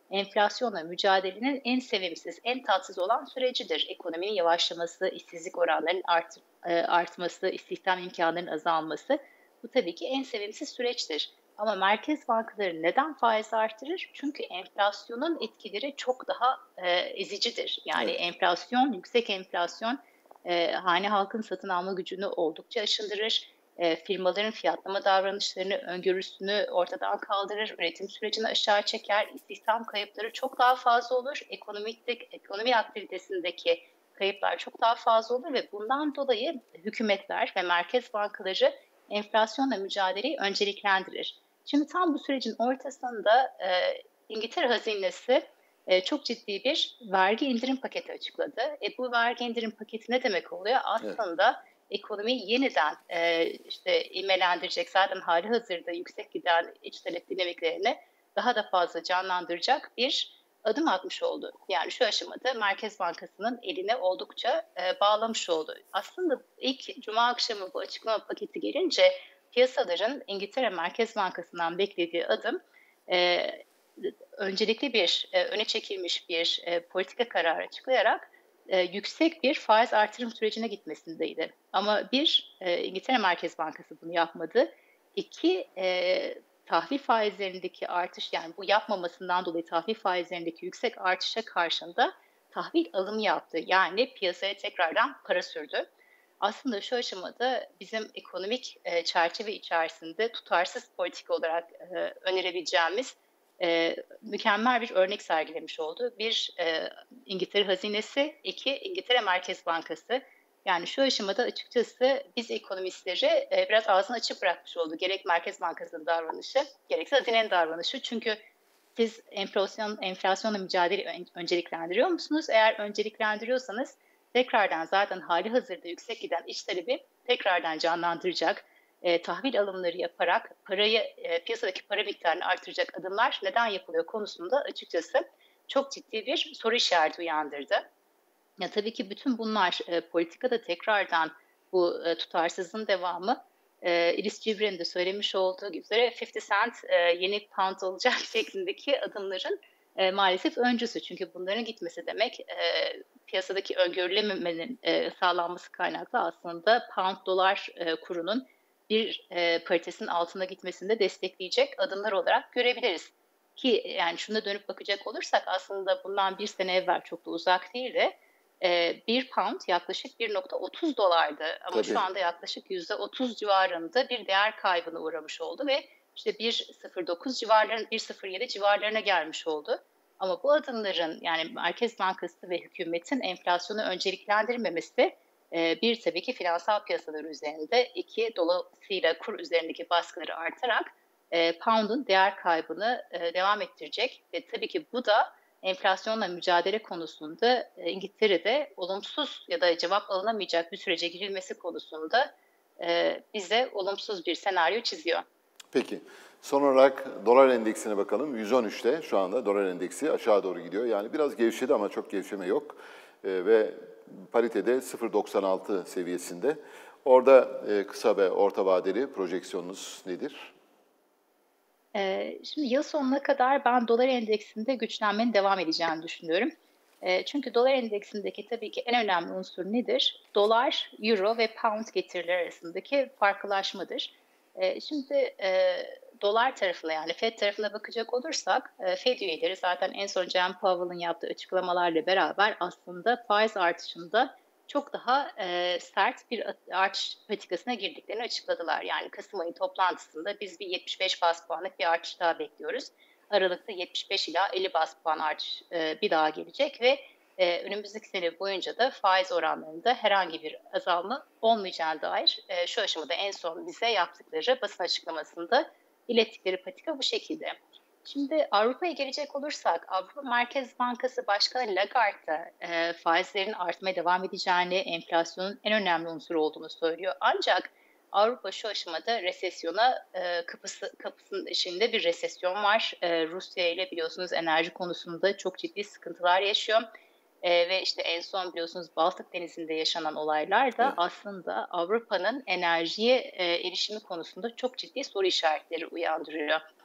enflasyonla mücadelenin en sevimsiz, en tatsız olan sürecidir. Ekonominin yavaşlaması, işsizlik oranlarının art, e, artması, istihdam imkanlarının azalması bu tabii ki en sevimsiz süreçtir. Ama merkez bankaları neden faiz artırır? Çünkü enflasyonun etkileri çok daha e, ezicidir. Yani Evet. enflasyon, yüksek enflasyon e, hane halkın satın alma gücünü oldukça aşındırır. E, firmaların fiyatlama davranışlarını, öngörüsünü ortadan kaldırır, üretim sürecini aşağı çeker, istihdam kayıpları çok daha fazla olur, ekonomik ekonomi aktivitesindeki kayıplar çok daha fazla olur ve bundan dolayı hükümetler ve merkez bankaları enflasyonla mücadeleyi önceliklendirir. Şimdi tam bu sürecin ortasında e, İngiltere Hazinesi e, çok ciddi bir vergi indirim paketi açıkladı. E, bu vergi indirim paketi ne demek oluyor? Evet. Aslında ekonomiyi yeniden e, işte ivmelendirecek, zaten hali hazırda yüksek giden iç talep dinamiklerini daha da fazla canlandıracak bir adım atmış oldu. Yani şu aşamada Merkez Bankası'nın eline oldukça e, bağlamış oldu. Aslında ilk Cuma akşamı bu açıklama paketi gelince piyasaların İngiltere Merkez Bankası'ndan beklediği adım e, öncelikli bir, e, öne çekilmiş bir e, politika kararı açıklayarak e, yüksek bir faiz artırım sürecine gitmesindeydi. Ama bir, e, İngiltere Merkez Bankası bunu yapmadı. İki, e, tahvil faizlerindeki artış, yani bu yapmamasından dolayı tahvil faizlerindeki yüksek artışa karşında tahvil alımı yaptı. Yani piyasaya tekrardan para sürdü. Aslında şu aşamada bizim ekonomik e, çerçeve içerisinde tutarsız politika olarak e, önerebileceğimiz e, mükemmel bir örnek sergilemiş oldu. Bir, e, İngiltere Hazinesi, iki, İngiltere Merkez Bankası. Yani şu aşamada açıkçası biz ekonomistleri e, biraz ağzını açık bırakmış oldu. Gerek Merkez Bankası'nın davranışı, gerekse hazinenin davranışı. Çünkü siz enflasyon, enflasyonla mücadele önceliklendiriyor musunuz? Eğer önceliklendiriyorsanız tekrardan zaten hali hazırda yüksek giden iç talebi tekrardan canlandıracak, e, tahvil alımları yaparak parayı, e, piyasadaki para miktarını artıracak adımlar neden yapılıyor konusunda açıkçası çok ciddi bir soru işareti uyandırdı. Ya tabii ki bütün bunlar e, politikada tekrardan bu e, tutarsızlığın devamı, e, Elis Cibri'nin de söylemiş olduğu üzere elli cent e, yeni pound olacak şeklindeki adımların e, maalesef öncüsü. Çünkü bunların gitmesi demek e, piyasadaki öngörülememenin e, sağlanması kaynaklı aslında pound dolar e, kurunun bir e, paritesinin altına gitmesini de destekleyecek adımlar olarak görebiliriz. Ki yani şuna dönüp bakacak olursak aslında bundan bir sene evvel, çok da uzak değil de e, bir pound yaklaşık bir nokta otuz dolardı ama şu Tabii. anda yaklaşık yüzde otuz civarında bir değer kaybına uğramış oldu ve işte bir nokta sıfır dokuz civarlarına, bir nokta sıfır yedi civarlarına gelmiş oldu. Ama bu adımların, yani Merkez Bankası ve hükümetin enflasyonu önceliklendirmemesi e, bir, tabii ki finansal piyasalar üzerinde, iki, dolayısıyla kur üzerindeki baskıları artarak e, pound'un değer kaybını e, devam ettirecek ve tabii ki bu da enflasyonla mücadele konusunda e, İngiltere'de olumsuz ya da cevap alınamayacak bir sürece girilmesi konusunda e, bize olumsuz bir senaryo çiziyor. Peki. Son olarak dolar endeksine bakalım. yüz on üçte şu anda dolar endeksi aşağı doğru gidiyor. Yani biraz gevşedi ama çok gevşeme yok. Ee, ve paritede sıfır virgül doksan altı seviyesinde. Orada e, kısa ve orta vadeli projeksiyonunuz nedir? Ee, şimdi yıl sonuna kadar ben dolar endeksinde güçlenmenin devam edeceğini düşünüyorum. E, çünkü dolar endeksindeki tabii ki en önemli unsur nedir? Dolar, euro ve pound getirileri arasındaki farklılaşmadır. E, şimdi e, dolar tarafına, yani Fed tarafına bakacak olursak, e, Fed üyeleri zaten en son Jerome Powell'ın yaptığı açıklamalarla beraber aslında faiz artışında çok daha e, sert bir artış patikasına girdiklerini açıkladılar. Yani Kasım ayı toplantısında biz bir yetmiş beş bas puanlık bir artış daha bekliyoruz. Aralıkta yetmiş beş ila elli bas puan artış e, bir daha gelecek ve e, önümüzdeki sene boyunca da faiz oranlarında herhangi bir azalma olmayacağına dair e, şu aşamada en son bize yaptıkları basın açıklamasında ilettikleri patika bu şekilde. Şimdi Avrupa'ya gelecek olursak, Avrupa Merkez Bankası Başkanı Lagarde da e, faizlerin artmaya devam edeceğini, enflasyonun en önemli unsur olduğunu söylüyor. Ancak Avrupa şu aşamada resesyona e, kapısı, kapısının içinde bir resesyon var. E, Rusya ile biliyorsunuz enerji konusunda çok ciddi sıkıntılar yaşıyor. E, ve işte en son biliyorsunuz Baltık Denizi'nde yaşanan olaylar da Evet. aslında Avrupa'nın enerjiye e, erişimi konusunda çok ciddi soru işaretleri uyandırıyor.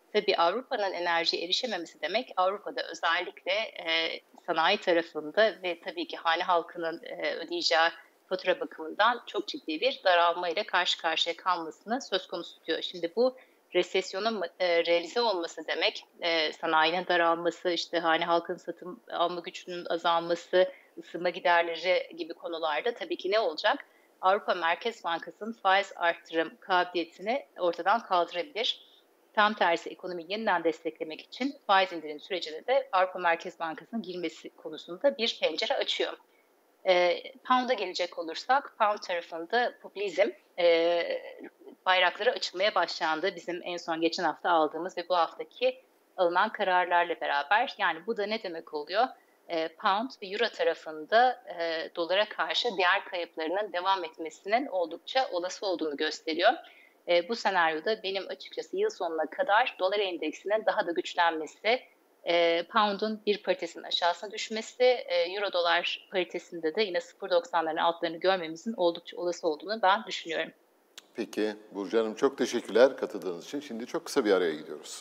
Tabii Avrupa'nın enerjiye erişememesi demek, Avrupa'da özellikle e, sanayi tarafında ve tabii ki hane halkının e, ödeyeceği fatura bakımından çok ciddi bir daralma ile karşı karşıya kalmasını söz konusu tutuyor. Şimdi bu resesyonun e, realize olması demek, e, sanayinin daralması, işte hane halkın satın alma gücünün azalması, ısınma giderleri gibi konularda tabii ki ne olacak? Avrupa Merkez Bankası'nın faiz arttırım kabiliyetini ortadan kaldırabilir. Tam tersi ekonomiyi yeniden desteklemek için faiz indirim sürecine de Avrupa Merkez Bankası'nın girmesi konusunda bir pencere açıyor. E, Pound'a gelecek olursak, Pound tarafında popülizm e, bayrakları açılmaya başlandı. Bizim en son geçen hafta aldığımız ve bu haftaki alınan kararlarla beraber. Yani bu da ne demek oluyor? E, Pound ve Euro tarafında e, dolara karşı değer kayıplarının devam etmesinin oldukça olası olduğunu gösteriyor. E, bu senaryoda benim açıkçası yıl sonuna kadar dolar endeksinin daha da güçlenmesi, e, Pound'un bir paritesinin aşağısına düşmesi, e, Euro dolar paritesinde de yine sıfır virgül doksanların altlarını görmemizin oldukça olası olduğunu ben düşünüyorum. Peki Burcu Hanım, çok teşekkürler katıldığınız için. Şimdi çok kısa bir araya gidiyoruz.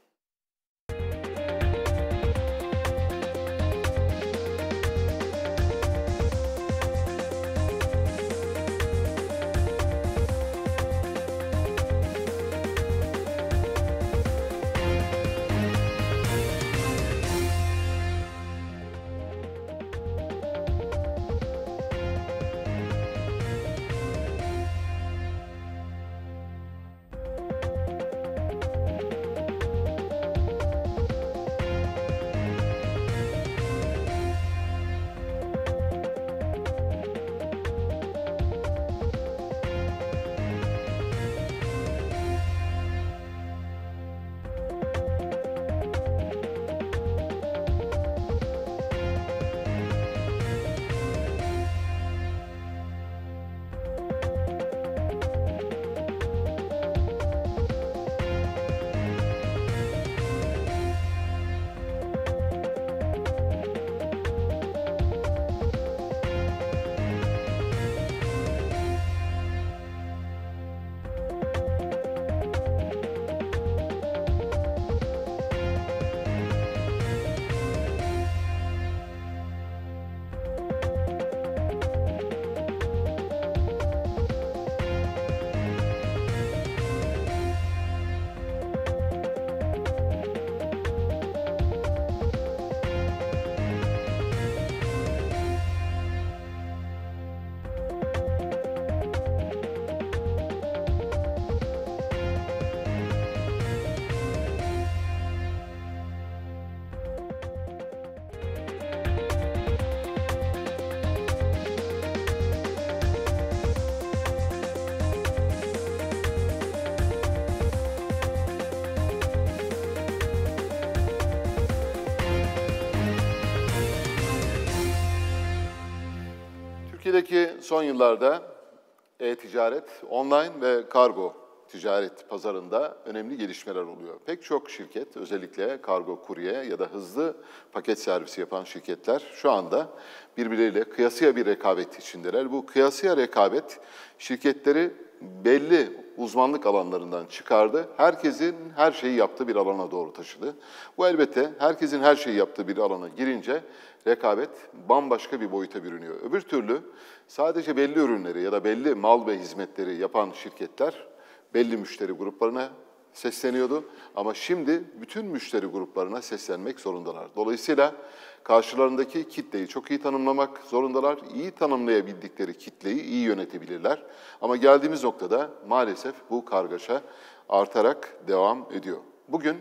Türkiye'deki son yıllarda e-ticaret, online ve kargo ticaret pazarında önemli gelişmeler oluyor. Pek çok şirket, özellikle kargo, kurye ya da hızlı paket servisi yapan şirketler şu anda birbirleriyle kıyasıya bir rekabet içindeler. Bu kıyasıya rekabet şirketleri belli uzmanlık alanlarından çıkardı. Herkesin her şeyi yaptığı bir alana doğru taşıdı. Bu elbette herkesin her şeyi yaptığı bir alana girince rekabet bambaşka bir boyuta bürünüyor. Öbür türlü sadece belli ürünleri ya da belli mal ve hizmetleri yapan şirketler belli müşteri gruplarına sesleniyordu. Ama şimdi bütün müşteri gruplarına seslenmek zorundalar. Dolayısıyla karşılarındaki kitleyi çok iyi tanımlamak zorundalar. İyi tanımlayabildikleri kitleyi iyi yönetebilirler. Ama geldiğimiz noktada maalesef bu kargaşa artarak devam ediyor. Bugün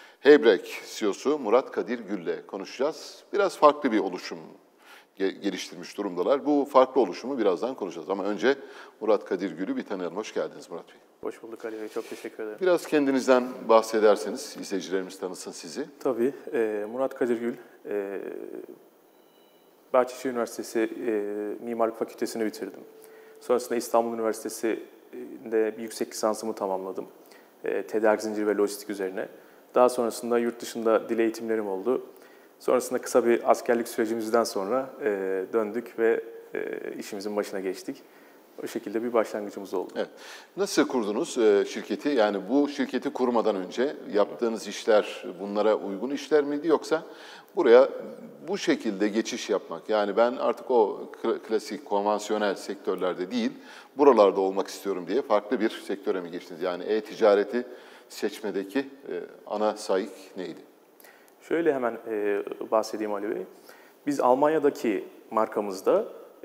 Hebrek C E O'su Murat Kadir Gül'le konuşacağız. Biraz farklı bir oluşum geliştirmiş durumdalar. Bu farklı oluşumu birazdan konuşacağız. Ama önce Murat Kadir Gül'ü bir tanıyalım. Hoş geldiniz Murat Bey. Hoş bulduk Ali Bey, çok teşekkür ederim. Biraz kendinizden bahsederseniz, izleyicilerimiz tanısın sizi. Tabii, e, Murat Kadir Gül, e, Bahçeşehir Üniversitesi e, Mimarlık Fakültesini bitirdim. Sonrasında İstanbul Üniversitesi'nde bir yüksek lisansımı tamamladım. E, tedarik zinciri ve lojistik üzerine. Daha sonrasında yurt dışında dil eğitimlerim oldu. Sonrasında kısa bir askerlik sürecimizden sonra e, döndük ve e, işimizin başına geçtik. O şekilde bir başlangıcımız oldu. Evet. Nasıl kurdunuz e, şirketi? Yani bu şirketi kurmadan önce yaptığınız işler bunlara uygun işler miydi yoksa buraya bu şekilde geçiş yapmak? Yani ben artık o klasik, konvansiyonel sektörlerde değil, buralarda olmak istiyorum diye farklı bir sektöre mi geçtiniz? Yani e-ticareti seçmedeki e, ana sayık neydi? Şöyle hemen e, bahsedeyim Ali Bey. Biz Almanya'daki markamızda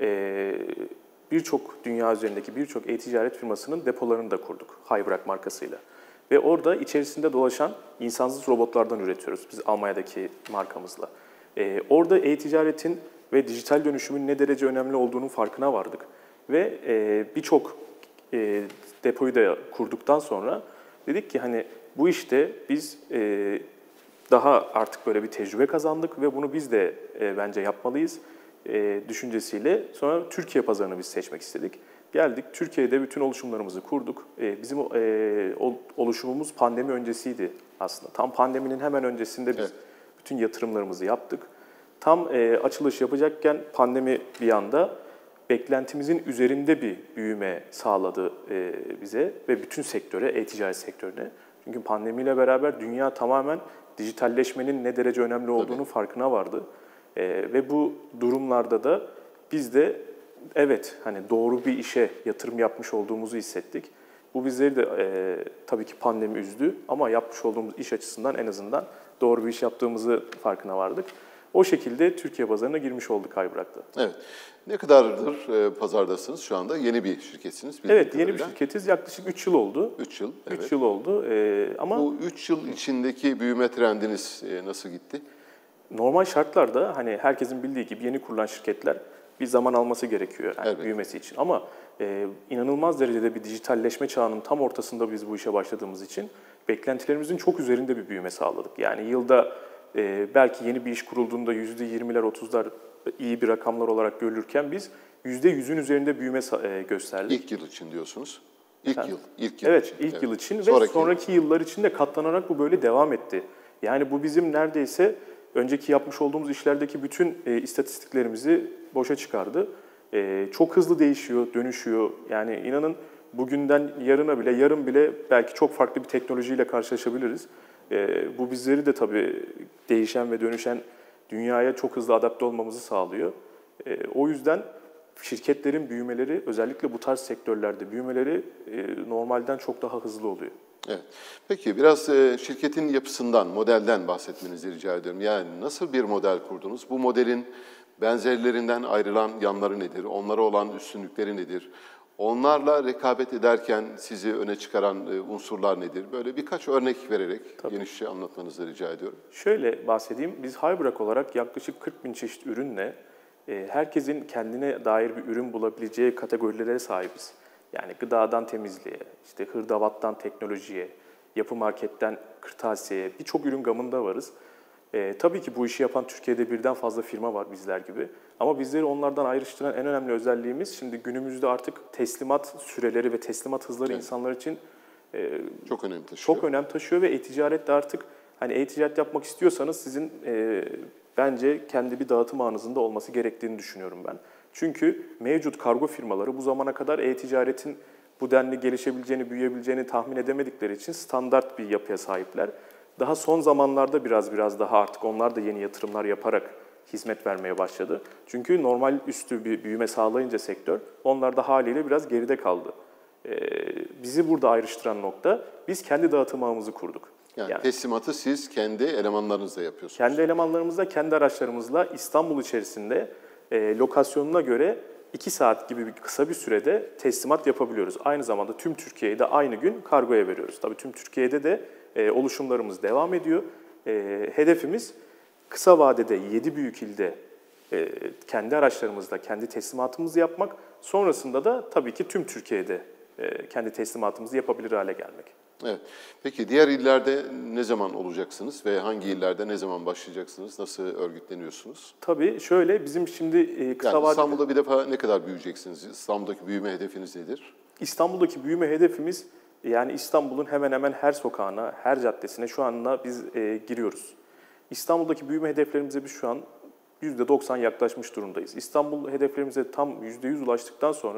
e, birçok dünya üzerindeki birçok e-ticaret firmasının depolarını da kurduk Hybrak markasıyla. Ve orada içerisinde dolaşan insansız robotlardan üretiyoruz biz Almanya'daki markamızla. E, orada e-ticaretin ve dijital dönüşümün ne derece önemli olduğunun farkına vardık. Ve e, birçok e, depoyu da kurduktan sonra dedik ki hani bu işte biz e, daha artık böyle bir tecrübe kazandık ve bunu biz de e, bence yapmalıyız e, düşüncesiyle sonra Türkiye pazarını biz seçmek istedik. Geldik, Türkiye'de bütün oluşumlarımızı kurduk. E, bizim e, oluşumumuz pandemi öncesiydi aslında. Tam pandeminin hemen öncesinde biz evet. bütün yatırımlarımızı yaptık. Tam e, açılış yapacakken pandemi bir anda beklentimizin üzerinde bir büyüme sağladı e, bize ve bütün sektöre, e-ticaret sektörüne. Çünkü pandemiyle beraber dünya tamamen dijitalleşmenin ne derece önemli olduğunu Tabii. farkına vardı. Ee, ve bu durumlarda da biz de evet hani doğru bir işe yatırım yapmış olduğumuzu hissettik. Bu bizleri de e, tabii ki pandemi üzdü ama yapmış olduğumuz iş açısından en azından doğru bir iş yaptığımızı farkına vardık. O şekilde Türkiye pazarına girmiş olduk Hybrak'ta. Evet. Ne kadardır e, pazardasınız şu anda? Yeni bir şirketsiniz. Evet, yeni bir şirketiz. Yaklaşık üç yıl oldu. üç yıl, evet. üç yıl oldu. Ee, ama bu üç yıl içindeki büyüme trendiniz e, nasıl gitti? Normal şartlarda hani herkesin bildiği gibi yeni kurulan şirketler bir zaman alması gerekiyor yani büyümesi için. Ama e, inanılmaz derecede bir dijitalleşme çağının tam ortasında biz bu işe başladığımız için beklentilerimizin çok üzerinde bir büyüme sağladık. Yani yılda e, belki yeni bir iş kurulduğunda yüzde yirmiler, otuzlar iyi bir rakamlar olarak görülürken biz yüzde yüzün üzerinde büyüme e, gösterdik. İlk yıl için diyorsunuz. İlk yani, yıl. Ilk yıl evet, için. ilk evet. yıl için sonraki ve sonraki yıl. yıllar için de katlanarak bu böyle devam etti. Yani bu bizim neredeyse önceki yapmış olduğumuz işlerdeki bütün e, istatistiklerimizi boşa çıkardı. E, çok hızlı değişiyor, dönüşüyor. Yani inanın bugünden yarına bile, yarın bile belki çok farklı bir teknolojiyle karşılaşabiliriz. E, bu bizleri de tabii değişen ve dönüşen dünyaya çok hızlı adapte olmamızı sağlıyor. E, o yüzden şirketlerin büyümeleri, özellikle bu tarz sektörlerde büyümeleri e, normalden çok daha hızlı oluyor. Evet. Peki biraz e, şirketin yapısından, modelden bahsetmenizi rica ediyorum. Yani nasıl bir model kurdunuz? Bu modelin benzerlerinden ayrılan yanları nedir? Onlara olan üstünlükleri nedir? Onlarla rekabet ederken sizi öne çıkaran e, unsurlar nedir? Böyle birkaç örnek vererek Tabii. genişçe anlatmanızı rica ediyorum. Şöyle bahsedeyim. Biz Hybrak olarak yaklaşık kırk bin çeşit ürünle e, herkesin kendine dair bir ürün bulabileceği kategorilere sahibiz. Yani gıdadan temizliğe, işte hırdavattan teknolojiye, yapı marketten kırtasiyeye birçok ürün gamında varız. E, tabii ki bu işi yapan Türkiye'de birden fazla firma var bizler gibi. Ama bizleri onlardan ayrıştıran en önemli özelliğimiz şimdi günümüzde artık teslimat süreleri ve teslimat hızları evet. insanlar için e, çok önem taşıyor. Çok önem taşıyor ve e-ticaret de artık hani e-ticaret yapmak istiyorsanız sizin e, bence kendi bir dağıtım ağınızın da olması gerektiğini düşünüyorum ben. Çünkü mevcut kargo firmaları bu zamana kadar e-ticaretin bu denli gelişebileceğini, büyüyebileceğini tahmin edemedikleri için standart bir yapıya sahipler. Daha son zamanlarda biraz biraz daha artık onlar da yeni yatırımlar yaparak hizmet vermeye başladı. Çünkü normal üstü bir büyüme sağlayınca sektör, onlar da haliyle biraz geride kaldı. Ee, bizi burada ayrıştıran nokta, biz kendi dağıtım ağımızı kurduk. Yani, yani teslimatı siz kendi elemanlarınızla yapıyorsunuz. Kendi elemanlarımızla, kendi araçlarımızla İstanbul içerisinde e, lokasyonuna göre iki saat gibi bir kısa bir sürede teslimat yapabiliyoruz. Aynı zamanda tüm Türkiye'yi de aynı gün kargoya veriyoruz. Tabii tüm Türkiye'de de e, oluşumlarımız devam ediyor. E, hedefimiz kısa vadede yedi büyük ilde e, kendi araçlarımızla kendi teslimatımızı yapmak. Sonrasında da tabii ki tüm Türkiye'de e, kendi teslimatımızı yapabilir hale gelmek. Evet. Peki diğer illerde ne zaman olacaksınız ve hangi illerde ne zaman başlayacaksınız? Nasıl örgütleniyorsunuz? Tabii şöyle bizim şimdi e, kısa yani vadede... İstanbul'da bir defa ne kadar büyüyeceksiniz? İstanbul'daki büyüme hedefiniz nedir? İstanbul'daki büyüme hedefimiz yani İstanbul'un hemen hemen her sokağına, her caddesine şu anda biz e, giriyoruz. İstanbul'daki büyüme hedeflerimize biz şu an yüzde doksan yaklaşmış durumdayız. İstanbul hedeflerimize tam yüzde yüz ulaştıktan sonra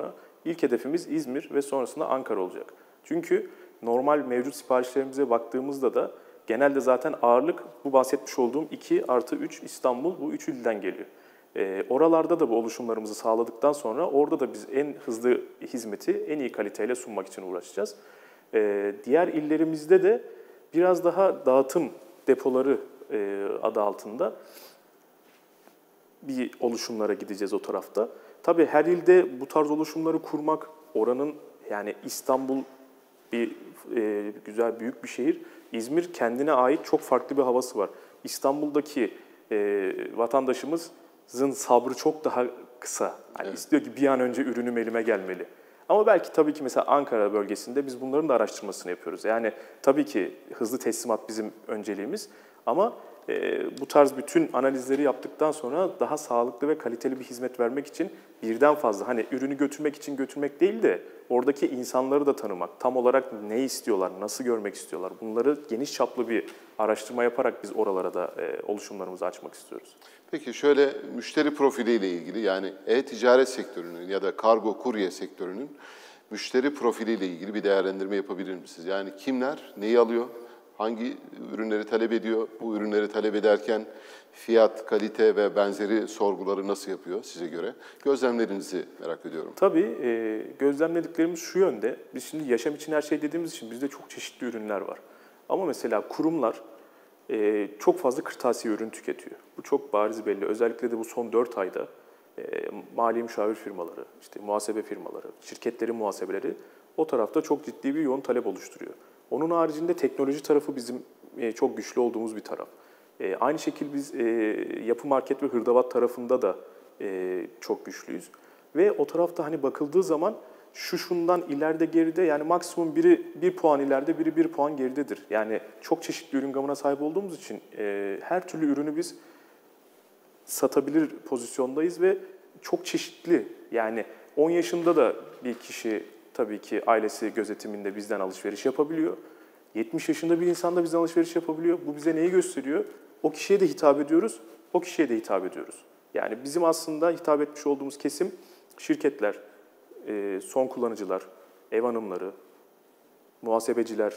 ilk hedefimiz İzmir ve sonrasında Ankara olacak. Çünkü normal mevcut siparişlerimize baktığımızda da genelde zaten ağırlık bu bahsetmiş olduğum iki artı üç İstanbul, bu üç ilden geliyor. E, oralarda da bu oluşumlarımızı sağladıktan sonra orada da biz en hızlı hizmeti en iyi kaliteyle sunmak için uğraşacağız. E, diğer illerimizde de biraz daha dağıtım depoları e, adı altında bir oluşumlara gideceğiz o tarafta. Tabii her ilde bu tarz oluşumları kurmak, oranın yani İstanbul bir e, güzel büyük bir şehir. İzmir kendine ait çok farklı bir havası var. İstanbul'daki e, vatandaşımızın sabrı çok daha kısa. Yani evet. İstiyor ki bir an önce ürünüm elime gelmeli. Ama belki tabii ki mesela Ankara bölgesinde biz bunların da araştırmasını yapıyoruz. Yani tabii ki hızlı teslimat bizim önceliğimiz ama e, bu tarz bütün analizleri yaptıktan sonra daha sağlıklı ve kaliteli bir hizmet vermek için birden fazla hani ürünü götürmek için götürmek değil de oradaki insanları da tanımak, tam olarak ne istiyorlar, nasıl görmek istiyorlar bunları geniş çaplı bir araştırma yaparak biz oralara da e, oluşumlarımızı açmak istiyoruz. Peki şöyle müşteri profiliyle ilgili yani e-ticaret sektörünün ya da kargo kurye sektörünün müşteri profiliyle ilgili bir değerlendirme yapabilir misiniz? Yani kimler neyi alıyor, hangi ürünleri talep ediyor, bu ürünleri talep ederken fiyat, kalite ve benzeri sorguları nasıl yapıyor size göre? Gözlemlerinizi merak ediyorum. Tabii e, gözlemlediklerimiz şu yönde. Biz şimdi yaşam için her şey dediğimiz için bizde çok çeşitli ürünler var. Ama mesela kurumlar e, çok fazla kırtasiye ürün tüketiyor. Bu çok bariz belli. Özellikle de bu son dört ayda e, mali müşavir firmaları, işte muhasebe firmaları, şirketlerin muhasebeleri o tarafta çok ciddi bir yoğun talep oluşturuyor. Onun haricinde teknoloji tarafı bizim e, çok güçlü olduğumuz bir taraf. E, aynı şekilde biz e, yapı market ve hırdavat tarafında da e, çok güçlüyüz. Ve o tarafta hani bakıldığı zaman şu şundan ileride geride yani maksimum biri bir puan ileride biri bir puan geridedir. Yani çok çeşitli ürün gamına sahip olduğumuz için e, her türlü ürünü biz satabilir pozisyondayız ve çok çeşitli. Yani on yaşında da bir kişi tabii ki ailesi gözetiminde bizden alışveriş yapabiliyor. yetmiş yaşında bir insan da bizden alışveriş yapabiliyor. Bu bize neyi gösteriyor? O kişiye de hitap ediyoruz, o kişiye de hitap ediyoruz. Yani bizim aslında hitap etmiş olduğumuz kesim şirketler, son kullanıcılar, ev hanımları, muhasebeciler,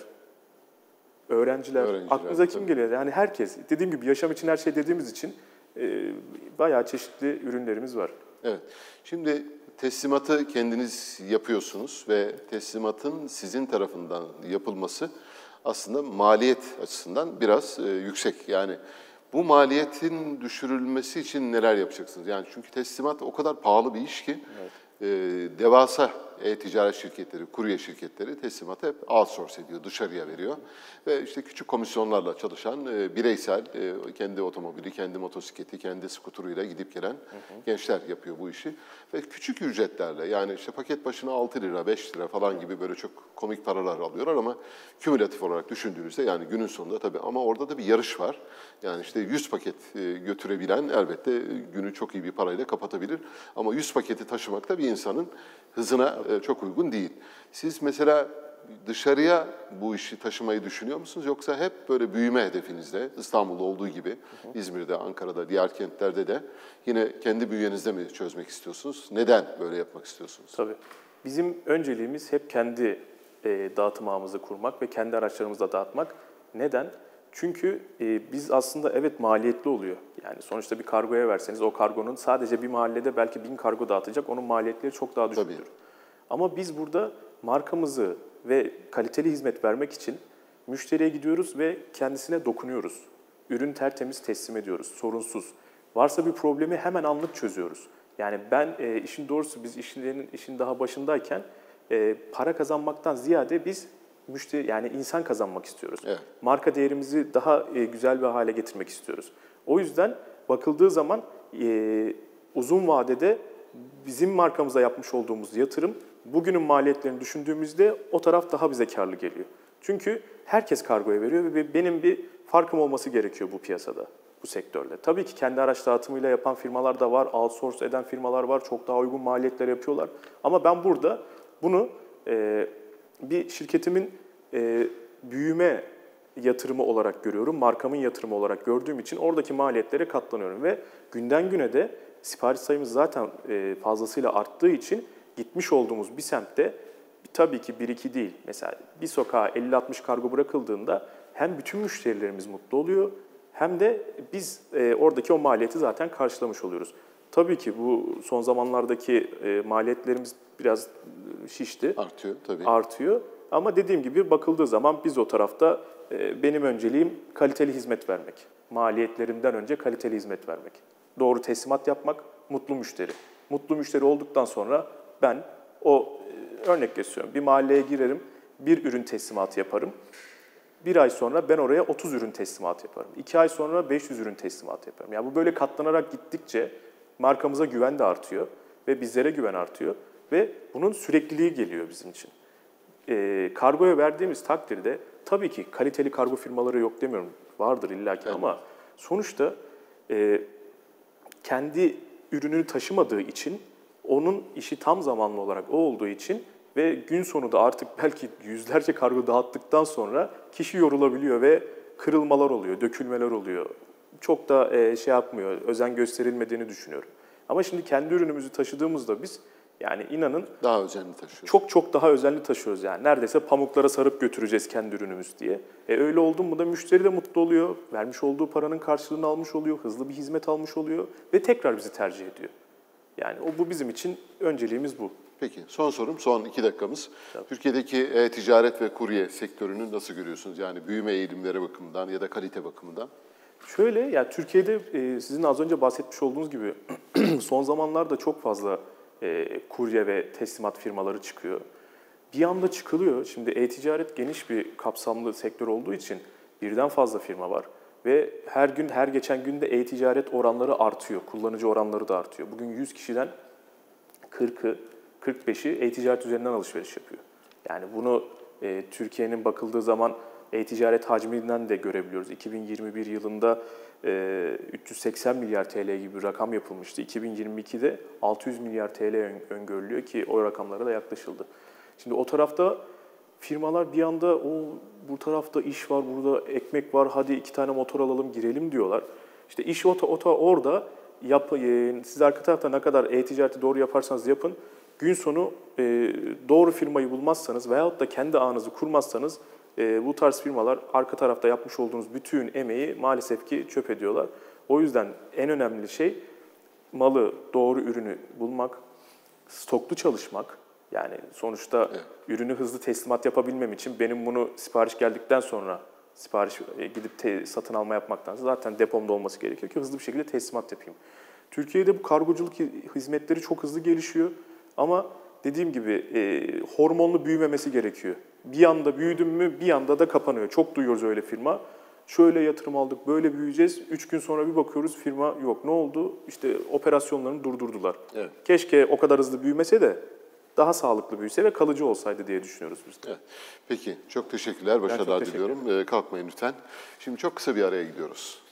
öğrenciler, öğrenciler aklınıza kim tabii. geliyor? Yani herkes. Dediğim gibi yaşam için her şey dediğimiz için e, bayağı çeşitli ürünlerimiz var. Evet. Şimdi teslimatı kendiniz yapıyorsunuz ve teslimatın sizin tarafından yapılması aslında maliyet açısından biraz e, yüksek. Yani bu maliyetin düşürülmesi için neler yapacaksınız? Yani çünkü teslimat o kadar pahalı bir iş ki evet. e, devasa e-ticaret şirketleri, kurye şirketleri teslimatı hep outsource ediyor, dışarıya veriyor. Ve işte küçük komisyonlarla çalışan e, bireysel, e, kendi otomobili, kendi motosikleti, kendi skuturuyla gidip gelen hı hı. gençler yapıyor bu işi. Ve küçük ücretlerle yani işte paket başına altı lira, beş lira falan gibi böyle çok komik paralar alıyorlar ama kümülatif olarak düşündüğünüzde yani günün sonunda tabii ama orada da bir yarış var. Yani işte yüz paket e, götürebilen elbette günü çok iyi bir parayla kapatabilir. Ama yüz paketi taşımak da bir insanın hızına e, çok uygun değil. Siz mesela dışarıya bu işi taşımayı düşünüyor musunuz? Yoksa hep böyle büyüme hedefinizde, İstanbul'da olduğu gibi, İzmir'de, Ankara'da, diğer kentlerde de yine kendi bünyenizde mi çözmek istiyorsunuz? Neden böyle yapmak istiyorsunuz? Tabii. Bizim önceliğimiz hep kendi e, dağıtım ağımızı kurmak ve kendi araçlarımızla dağıtmak. Neden? Çünkü e, biz aslında evet maliyetli oluyor. Yani sonuçta bir kargoya verseniz o kargonun sadece bir mahallede belki bin kargo dağıtacak, onun maliyetleri çok daha düşüktür. Tabii. Ama biz burada markamızı ve kaliteli hizmet vermek için müşteriye gidiyoruz ve kendisine dokunuyoruz. Ürün tertemiz teslim ediyoruz, sorunsuz. Varsa bir problemi hemen anlık çözüyoruz. Yani ben e, işin doğrusu biz işlerin işin daha başındayken e, para kazanmaktan ziyade biz müşteri yani insan kazanmak istiyoruz. Evet. Marka değerimizi daha e, güzel bir hale getirmek istiyoruz. O yüzden bakıldığı zaman e, uzun vadede bizim markamıza yapmış olduğumuz yatırım bugünün maliyetlerini düşündüğümüzde o taraf daha bize karlı geliyor. Çünkü herkes kargoya veriyor ve benim bir farkım olması gerekiyor bu piyasada, bu sektörde. Tabii ki kendi araç dağıtımıyla yapan firmalar da var, outsource eden firmalar var, çok daha uygun maliyetler yapıyorlar. Ama ben burada bunu e, bir şirketimin e, büyüme yatırımı olarak görüyorum, markamın yatırımı olarak gördüğüm için oradaki maliyetlere katlanıyorum. Ve günden güne de sipariş sayımız zaten e, fazlasıyla arttığı için gitmiş olduğumuz bir semtte tabii ki bir iki değil. Mesela bir sokağa elli altmış kargo bırakıldığında hem bütün müşterilerimiz mutlu oluyor hem de biz e, oradaki o maliyeti zaten karşılamış oluyoruz. Tabii ki bu son zamanlardaki e, maliyetlerimiz biraz şişti. Artıyor tabii. Artıyor. Ama dediğim gibi bakıldığı zaman biz o tarafta e, benim önceliğim kaliteli hizmet vermek. Maliyetlerimden önce kaliteli hizmet vermek. Doğru teslimat yapmak, mutlu müşteri. Mutlu müşteri olduktan sonra ben o e, örnek gösteriyorum. Bir mahalleye girerim, bir ürün teslimatı yaparım. Bir ay sonra ben oraya otuz ürün teslimatı yaparım. İki ay sonra beş yüz ürün teslimatı yaparım. Yani bu böyle katlanarak gittikçe markamıza güven de artıyor ve bizlere güven artıyor ve bunun sürekliliği geliyor bizim için. E, kargoya verdiğimiz takdirde tabii ki kaliteli kargo firmaları yok demiyorum. Vardır illaki evet. Ama sonuçta e, kendi ürününü taşımadığı için onun işi tam zamanlı olarak o olduğu için ve gün sonu da artık belki yüzlerce kargo dağıttıktan sonra kişi yorulabiliyor ve kırılmalar oluyor, dökülmeler oluyor. Çok da e, şey yapmıyor, özen gösterilmediğini düşünüyorum. Ama şimdi kendi ürünümüzü taşıdığımızda biz yani inanın daha özenli taşıyoruz. Çok çok daha özenli taşıyoruz yani. Neredeyse pamuklara sarıp götüreceğiz kendi ürünümüz diye. E öyle oldu mu da müşteri de mutlu oluyor. Vermiş olduğu paranın karşılığını almış oluyor. Hızlı bir hizmet almış oluyor ve tekrar bizi tercih ediyor. Yani o bu bizim için önceliğimiz bu. Peki son sorum, son iki dakikamız. Tabii. Türkiye'deki e-ticaret ve kurye sektörünü nasıl görüyorsunuz? Yani büyüme eğilimleri bakımından ya da kalite bakımından? Şöyle, yani Türkiye'de e, sizin az önce bahsetmiş olduğunuz gibi son zamanlarda çok fazla e, kurye ve teslimat firmaları çıkıyor. Bir anda çıkılıyor. Şimdi e-ticaret geniş bir kapsamlı sektör olduğu için birden fazla firma var. Ve her gün, her geçen günde e-ticaret oranları artıyor. Kullanıcı oranları da artıyor. Bugün yüz kişiden kırkı, kırk beşi e-ticaret üzerinden alışveriş yapıyor. Yani bunu e, Türkiye'nin bakıldığı zaman e-ticaret hacminden de görebiliyoruz. iki bin yirmi bir yılında e, üç yüz seksen milyar T L gibi bir rakam yapılmıştı. iki bin yirmi ikide altı yüz milyar T L öngörülüyor ki o rakamlara da yaklaşıldı. Şimdi o tarafta firmalar bir anda o bu tarafta iş var, burada ekmek var, hadi iki tane motor alalım girelim diyorlar. İşte iş o, o orada yap, e, siz arka tarafta ne kadar e-ticareti doğru yaparsanız yapın, gün sonu e, doğru firmayı bulmazsanız veyahut da kendi ağınızı kurmazsanız e, bu tarz firmalar arka tarafta yapmış olduğunuz bütün emeği maalesef ki çöp ediyorlar. O yüzden en önemli şey malı, doğru ürünü bulmak, stoklu çalışmak. Yani sonuçta evet. Ürünü hızlı teslimat yapabilmem için benim bunu sipariş geldikten sonra sipariş gidip te, satın alma yapmaktansa zaten depomda olması gerekiyor ki hızlı bir şekilde teslimat yapayım. Türkiye'de bu kargoculuk hizmetleri çok hızlı gelişiyor ama dediğim gibi e, hormonlu büyümemesi gerekiyor. Bir anda büyüdüm mü bir anda da kapanıyor. Çok duyuyoruz öyle firma. Şöyle yatırım aldık, böyle büyüyeceğiz. Üç gün sonra bir bakıyoruz firma yok. Ne oldu? İşte operasyonlarını durdurdular. Evet. Keşke o kadar hızlı büyümese de daha sağlıklı büyüse ve kalıcı olsaydı diye düşünüyoruz biz de. Evet. Peki, çok teşekkürler. Başarılar diliyorum. Ee, kalkmayın lütfen. Şimdi çok kısa bir araya gidiyoruz.